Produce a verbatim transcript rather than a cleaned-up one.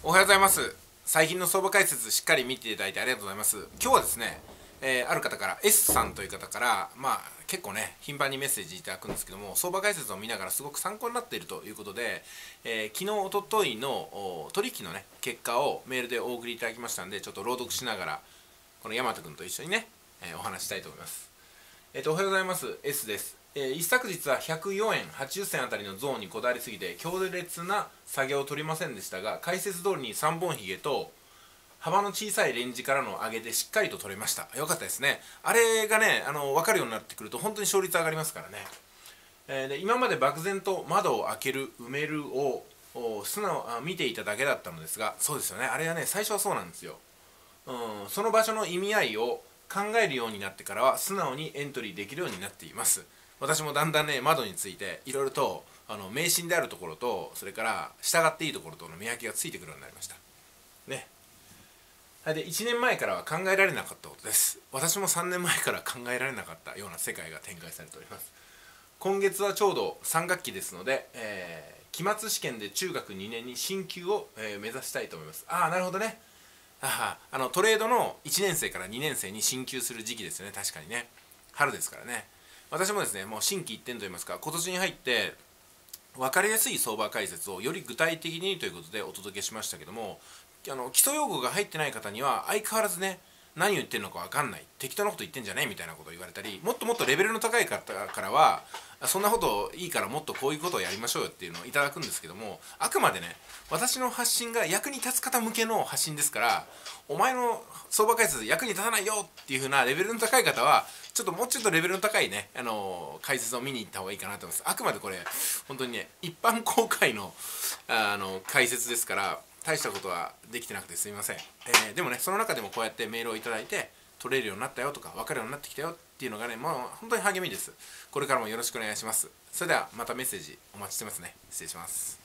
おはようございます。最近の相場解説しっかり見ていただいてありがとうございます。今日はですね、えーある方から S さんという方からまあ結構ね頻繁にメッセージいただくんですけども、相場解説を見ながらすごく参考になっているということで、えー昨日おとといのお取引のね結果をメールでお送りいただきましたんで、ちょっと朗読しながらこの大和君と一緒にね、えーお話ししたいと思います。えっと、おはようございます。S です。えー一昨日はひゃくよんえんはちじゅっ銭あたりのゾーンにこだわりすぎて強烈な下げを取りませんでしたが、解説通りにさんぼんひげと幅の小さいレンジからの上げでしっかりと取れました。よかったですね。あれがね、あの分かるようになってくると本当に勝率上がりますからね。えーで今まで漠然と窓を開ける、埋めるを素直あ見ていただけだったのですが、そうですよね。あれはね、最初はそうなんですよ。うん、その場所の意味合いを考えるようになってからは素直にエントリーできるようになっています。私もだんだんね窓についていろいろとあの迷信であるところと、それから従っていいところとの見分けがついてくるようになりましたね。でいちねんまえからは考えられなかったことです。私もさんねんまえから考えられなかったような世界が展開されております。今月はちょうどさん学期ですので、えー、期末試験で中学にねんに進級を、えー目指したいと思います。ああなるほどね。ああのトレードのいちねん生からにねん生に進級する時期ですよね。確かにね、春ですからね。私もですね、もう心機一転といいますか、今年に入って分かりやすい相場解説をより具体的にということでお届けしましたけども、あの基礎用語が入ってない方には相変わらずね、何を言ってるのか分かんない、適当なこと言ってんじゃねえみたいなことを言われたり、もっともっとレベルの高い方からはそんなこといいからもっとこういうことをやりましょうよっていうのをいただくんですけども、あくまでね私の発信が役に立つ方向けの発信ですから、お前の相場解説役に立たないよっていう風なレベルの高い方はちょっともうちょっとレベルの高いね、あの解説を見に行った方がいいかなと思います。あくまでこれ本当にね一般公開のあの解説ですから、大したことはできてなくてすみません。えーでもね、その中でもこうやってメールをいただいて取れるようになったよとか分かるようになってきたよっていうのがね、もう本当に励みです。これからもよろしくお願いします。それではまたメッセージお待ちしてますね。失礼します。